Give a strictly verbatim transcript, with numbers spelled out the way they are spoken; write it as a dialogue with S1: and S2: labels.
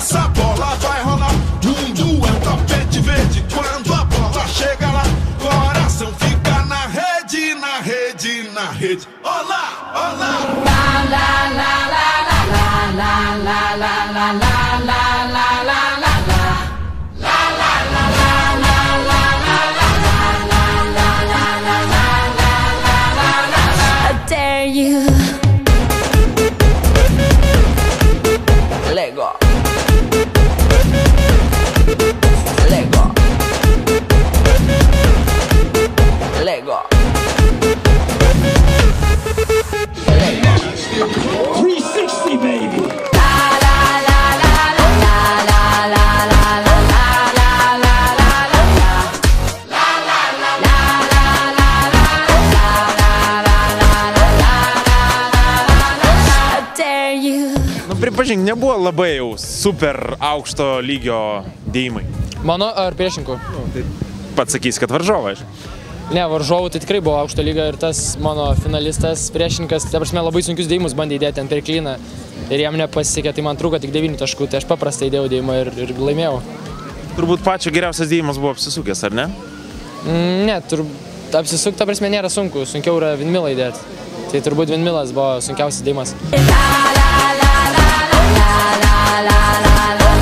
S1: essa bola vai rolar. Mundo é um tapete verde quando a bola chega lá. Coração fica na rede, na rede, na rede. Olá, olá. La la la la la la la la la la la la la.
S2: You Lego Lego Lego Lego
S3: three sixty baby.
S4: Pripažink, nebuvo labai jau super aukšto lygio dėjimai.
S5: Mano ar priešininkų?
S4: Nu, tai pats sakys, kad varžovai.
S5: Ne, varžovų tai tikrai buvo aukšto lygio ir tas mano finalistas, priešininkas, ta prasme, labai sunkius dėjimus bandė įdėti ant per klyną ir jam nepasisekė, tai man trūko tik devynių taškų, tai aš paprastai įdėjau dėjimą ir, ir laimėjau.
S4: Turbūt pačio geriausias dėjimas buvo apsisukęs, ar ne?
S5: Mm, ne, tur, apsisukti, ta prasme, nėra sunku, sunkiau yra vinmilą įdėti. Tai turbūt vinmilas buvo sunkiausias dėjimas. La la la la la la la la.